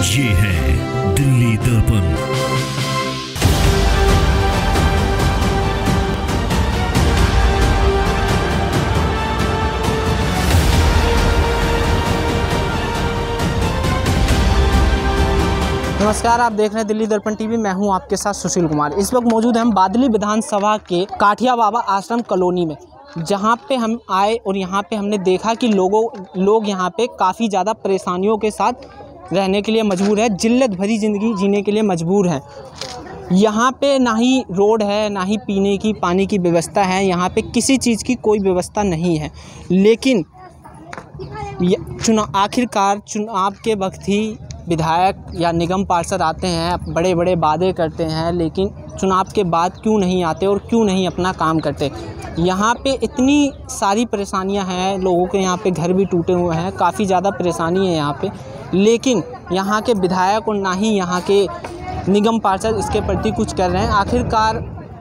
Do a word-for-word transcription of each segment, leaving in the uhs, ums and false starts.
ये है दिल्ली दर्पण। नमस्कार, आप देख रहे हैं दिल्ली दर्पण टीवी। मैं हूं आपके साथ सुशील कुमार। इस वक्त मौजूद हैं हम बादली विधानसभा के काठिया बाबा आश्रम कॉलोनी में, जहां पे हम आए और यहां पे हमने देखा कि लोगों लोग यहां पे काफ़ी ज़्यादा परेशानियों के साथ रहने के लिए मजबूर है, जिल्लत भरी ज़िंदगी जीने के लिए मजबूर हैं। यहाँ पे ना ही रोड है, ना ही पीने की पानी की व्यवस्था है, यहाँ पे किसी चीज़ की कोई व्यवस्था नहीं है। लेकिन चुनाव आखिरकार चुनाव के वक्त ही विधायक या निगम पार्षद आते हैं, बड़े बड़े वादे करते हैं, लेकिन चुनाव के बाद क्यों नहीं आते और क्यों नहीं अपना काम करते। यहाँ पे इतनी सारी परेशानियाँ हैं, लोगों के यहाँ पे घर भी टूटे हुए हैं, काफ़ी ज़्यादा परेशानी है यहाँ पे, लेकिन यहाँ के विधायक और ना ही यहाँ के निगम पार्षद इसके प्रति कुछ कर रहे हैं। आखिरकार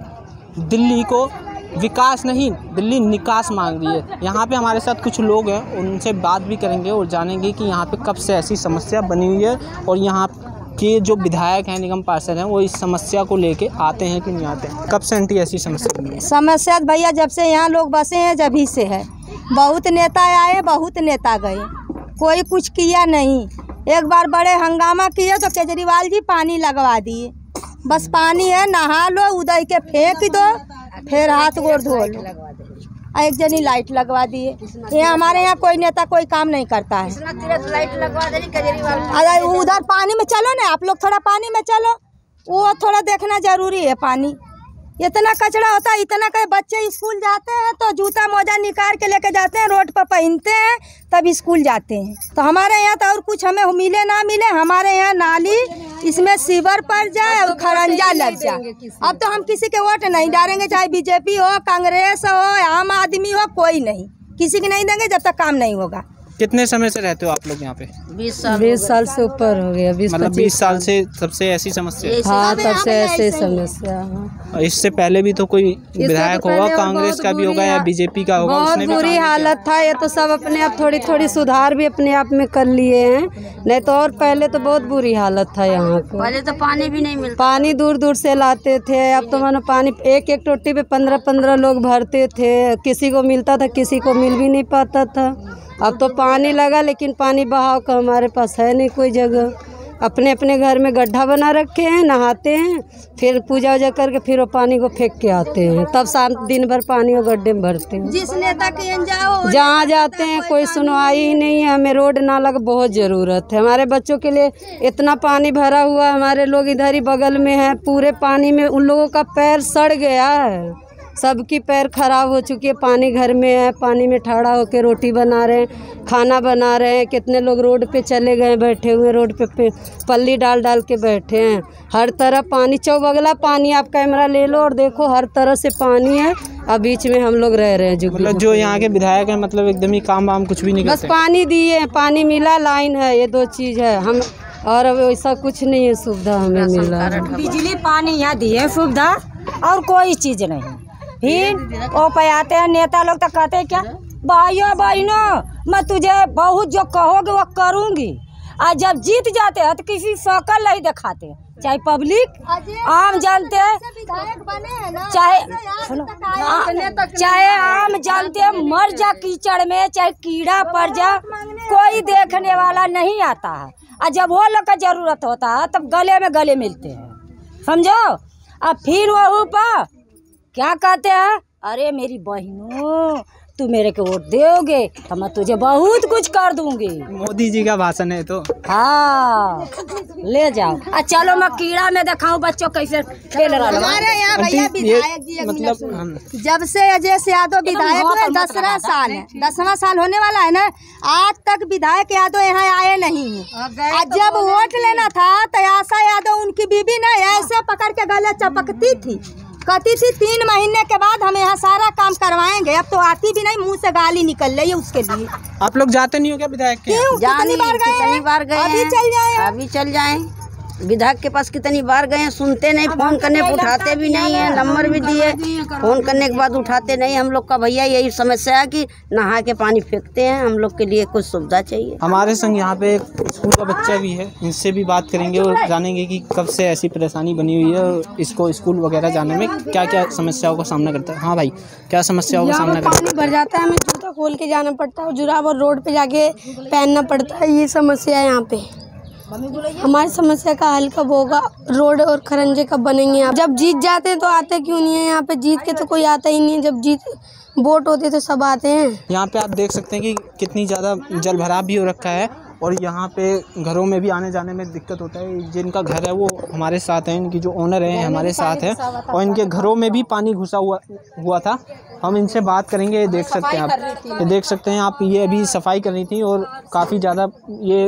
दिल्ली को विकास नहीं, दिल्ली निकास मांग रही है। यहाँ पे हमारे साथ कुछ लोग हैं, उनसे बात भी करेंगे और जानेंगे कि यहाँ पे कब से ऐसी समस्या बनी हुई है और यहाँ के जो विधायक हैं, निगम पार्षद हैं, वो इस समस्या को लेके आते हैं कि नहीं आते हैं। कब से आंटी ऐसी समस्या बनी है? समस्या भैया जब से यहाँ लोग बसे हैं जब ही से है। बहुत नेता आए, बहुत नेता गए, कोई कुछ किया नहीं। एक बार बड़े हंगामा किए तो केजरीवाल जी पानी लगवा दिए। बस पानी है, नहा लो, उदय के फेंक दो, फिर हाथ गोड़ धो लो। एक जनी लाइट लगवा दिए। ये हमारे यहाँ कोई नेता कोई काम नहीं करता है। लाइट लगवा दे केजरीवाल। अरे उधर पानी में चलो ना, आप लोग थोड़ा पानी में चलो, वो थोड़ा देखना जरूरी है। पानी इतना कचरा होता है, इतना कई बच्चे स्कूल जाते हैं तो जूता मोजा निकाल के लेके जाते हैं, रोड पर पहनते हैं, तब स्कूल जाते हैं। तो हमारे यहाँ तो और कुछ हमें मिले ना मिले, हमारे यहाँ नाली इसमें सीवर पड़ जाए और खरंजा लग जाए। अब तो हम किसी के वोट नहीं डालेंगे, चाहे बीजेपी हो, कांग्रेस हो, आम आदमी हो, कोई नहीं, किसी की नहीं देंगे जब तक काम नहीं होगा। कितने समय से रहते हो आप लोग यहाँ पे? बीस साल बीस साल से ऊपर हो गया। बीस मतलब बीस साल से सबसे ऐसी समस्या? हाँ, तब से ऐसी समस्या। इससे पहले भी तो कोई विधायक होगा, कांग्रेस का भी होगा या बीजेपी का होगा, बहुत बुरी हालत था। ये तो सब अपने आप थोड़ी थोड़ी सुधार भी अपने आप में कर लिए हैं, नहीं तो और पहले तो बहुत बुरी हालत था यहाँ को। पहले तो पानी भी नहीं मिलता, पानी दूर दूर से लाते थे। अब तो मानो पानी एक एक टोटी पे पंद्रह पंद्रह लोग भरते थे, किसी को मिलता था, किसी को मिल भी नहीं पाता था। अब तो पानी लगा, लेकिन पानी बहाव का हमारे पास है नहीं कोई जगह। अपने अपने घर में गड्ढा बना रखे हैं, नहाते हैं, फिर पूजा वूजा करके फिर वो पानी को फेंक के आते हैं, तब शाम दिन भर पानी वो गड्ढे में भरते हैं। जिस नेता के जाओ जहाँ जाते हैं कोई सुनवाई ही नहीं है। हमें रोड नाला की बहुत ज़रूरत है, हमारे बच्चों के लिए इतना पानी भरा हुआ। हमारे लोग इधर ही बगल में हैं, पूरे पानी में उन लोगों का पैर सड़ गया है, सबकी पैर खराब हो चुकी है। पानी घर में है, पानी में ठाड़ा होकर रोटी बना रहे हैं, खाना बना रहे हैं। कितने लोग रोड पे चले गए, बैठे हुए रोड पे, पे पल्ली डाल डाल के बैठे हैं। हर तरफ पानी, चौबगला पानी। आप कैमरा ले लो और देखो, हर तरह से पानी है। अब बीच में हम लोग रह रहे हैं। जो मतलब जो यहाँ के विधायक हैं, मतलब एकदम ही काम वाम कुछ भी नहीं करते। बस पानी दिए, पानी मिला, लाइन है, ये दो चीज़ है। हम और अब वैसा कुछ नहीं है सुविधा हमें मिला। बिजली पानी यहाँ दिए सुविधा, और कोई चीज़ नहीं। फिर वो पे आते हैं नेता लोग तो कहते हैं क्या, भाइयों बहनों मैं तुझे बहुत जो कहोगे वो करूँगी। और जब जीत जाते हैं तो किसी शक्ल नहीं दिखाते, चाहे पब्लिक आम जानते हैं, चाहे चाहे आम जानते हैं, मर जा कीचड़ में, चाहे कीड़ा पड़ जा, कोई देखने वाला नहीं आता है। और जब वो लोग का जरूरत होता है तब गले में गले मिलते हैं, समझो। अब फिर वो ऊपर क्या कहते हैं, अरे मेरी बहनों तू मेरे को वोट दोगे तो मैं तुझे बहुत कुछ कर दूंगी। मोदी जी का भाषण है तो। हाँ, ले जाओ। अच्छा चलो मैं कीड़ा में दिखाऊं बच्चों कैसे खेल रहा है। हमारे यहाँ भैया विधायक जी मतलब जब से अजय यादव विधायक है, दसवां साल है, दसवां साल होने वाला है ना, आज तक विधायक यादव यहाँ आए नहीं है। जब वोट लेना था तो आशा यादव उनकी बीबी ने ऐसे पकड़ के गले चपकती थी, कहती थी तीन महीने के बाद हम यहाँ सारा काम करवाएंगे। अब तो आती भी नहीं, मुंह से गाली निकल रही है उसके लिए। आप लोग जाते नहीं हो क्या विधायक के? क्यों? कितनी बार गए? कितनी बार गए? अभी चल जाए, अभी चल जाए। विधायक के पास कितनी बार गए, सुनते नहीं, फोन करने पर उठाते भी नहीं है, नंबर भी दिए, फोन करने के बाद उठाते नहीं। हम लोग का भैया यही समस्या है कि नहा के पानी फेंकते हैं, हम लोग के लिए कुछ सुविधा चाहिए। हमारे संग यहाँ पे एक स्कूल का बच्चा भी है, इनसे भी बात करेंगे और जानेंगे कि कब से ऐसी परेशानी बनी हुई है और इसको स्कूल वगैरह जाने में क्या क्या समस्याओं का सामना करता है। हाँ भाई, क्या समस्याओं का सामना करता है? पानी भर जाता है, हमें जूता खोल के जाना पड़ता है, जुराब और रोड पे जाके पहनना पड़ता है, ये समस्या है यहाँ पे। हमारी समस्या का हल कब होगा? रोड और खरंजे कब बनेंगे? यहाँ जब जीत जाते हैं तो आते क्यों नहीं है? यहाँ पे जीत के तो कोई आता ही नहीं है, जब जीत वोट होते तो सब आते हैं। यहाँ पे आप देख सकते हैं कि कितनी ज़्यादा जल भराव भी हो रखा है और यहाँ पे घरों में भी आने जाने में दिक्कत होता है। जिनका घर है वो हमारे साथ हैं, इनकी जो ओनर हैं हमारे साथ हैं और इनके घरों में भी पानी घुसा हुआ हुआ था। हम इनसे बात करेंगे। ये देख सकते हैं आप, ये देख सकते हैं आप, ये अभी सफाई कर रही थी और काफ़ी ज़्यादा ये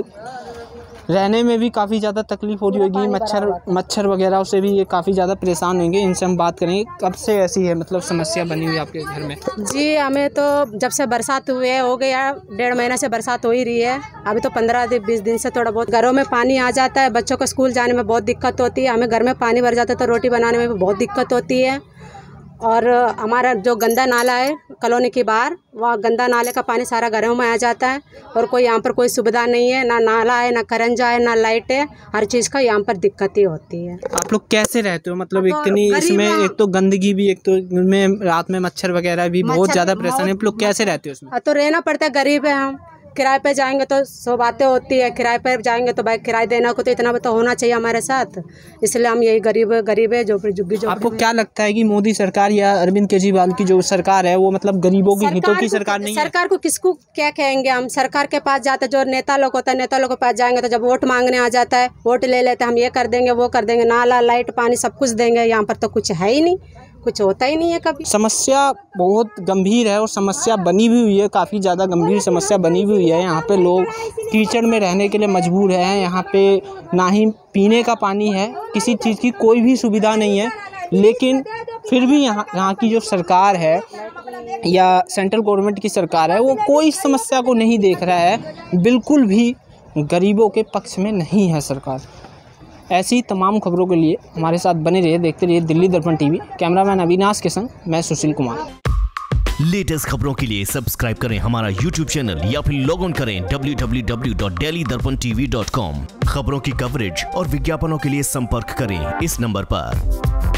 रहने में भी काफ़ी ज़्यादा तकलीफ़ हो रही होगी, मच्छर मच्छर वगैरह से भी ये काफ़ी ज़्यादा परेशान होंगे। इनसे हम बात करेंगे, कब से ऐसी है मतलब समस्या बनी हुई है आपके घर में? जी, हमें तो जब से बरसात हुई है, हो गया डेढ़ महीने से बरसात हो ही रही है। अभी तो पंद्रह दिन बीस दिन से थोड़ा बहुत घरों में पानी आ जाता है, बच्चों को स्कूल जाने में बहुत दिक्कत होती है, हमें घर में पानी भर जाता है तो रोटी बनाने में भी बहुत दिक्कत होती है। और हमारा जो गंदा नाला है कॉलोनी के बाहर, वह गंदा नाले का पानी सारा घरों में आ जाता है और कोई यहाँ पर कोई सुविधा नहीं है, ना नाला है, ना खरंजा है, ना लाइट है, हर चीज़ का यहाँ पर दिक्कत ही होती है। आप लोग कैसे रहते हो? मतलब इतनी इसमें एक तो गंदगी भी, एक तो में रात में मच्छर वगैरह भी बहुत ज़्यादा परेशान है। आप लोग कैसे रहते हो उसमें? तो रहना पड़ता है, गरीब है हम, किराए पे जाएंगे तो सौ बातें होती है, किराए पे जाएंगे तो भाई किराया देना को तो इतना तो होना चाहिए हमारे साथ, इसलिए हम यही गरीब गरीब है जो झुग्गी जो। आपको क्या लगता है कि मोदी सरकार या अरविंद केजरीवाल की जो सरकार है वो मतलब गरीबों की हितों की सरकार नहीं है? सरकार को किसको क्या कहेंगे हम? सरकार के पास जाते जो नेता लोग होता है, नेता लोग के पास जाएंगे तो जब वोट मांगने आ जाता है, वोट ले लेते हैं, हम ये कर देंगे वो कर देंगे, नाला लाइट पानी सब कुछ देंगे। यहाँ पर तो कुछ है ही नहीं, कुछ होता ही नहीं है कभी। समस्या बहुत गंभीर है और समस्या बनी भी हुई है, काफ़ी ज़्यादा गंभीर समस्या बनी हुई है। यहाँ पे लोग कीचड़ में रहने के लिए मजबूर हैं। यहाँ पे ना ही पीने का पानी है, किसी चीज़ की कोई भी सुविधा नहीं है, लेकिन फिर भी यहाँ यहाँ की जो सरकार है या सेंट्रल गवर्नमेंट की सरकार है वो कोई समस्या को नहीं देख रहा है, बिल्कुल भी गरीबों के पक्ष में नहीं है सरकार। ऐसी तमाम खबरों के लिए हमारे साथ बने रहिए, देखते रहिए दिल्ली दर्पण टीवी। कैमरामैन अविनाश के संग मैं सुशील कुमार। लेटेस्ट खबरों के लिए सब्सक्राइब करें हमारा यूट्यूब चैनल या फिर लॉग ऑन करें W W W dot daily Darpan TV dot com. खबरों की कवरेज और विज्ञापनों के लिए संपर्क करें इस नंबर पर।